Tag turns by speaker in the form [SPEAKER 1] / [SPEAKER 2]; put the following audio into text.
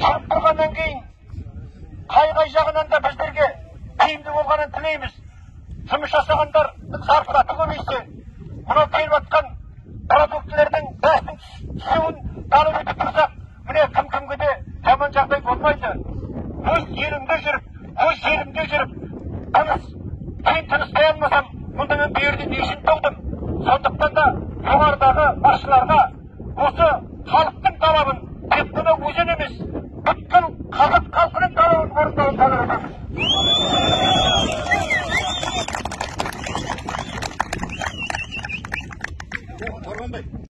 [SPEAKER 1] шығып тұрғаннан кейін қай жағынан да біздерге тиімді болғанын тілейміз. Жұмыс жасағандар зарплата көбейсе, мынау келіп жатқан продуктілердің бәрінің түсуін талап етіп тұрсақ, міне кім-кімге де жаман жағдай болмайды. Өз жерімде жүріп, кейін тыныстай алмасам, мұнда мен бұл жерде не үшін тұрдым? Сондықтан да жоғарыдағы басшыларға осы халықтың талабын тек қана өзен емес, бүткіл қазақ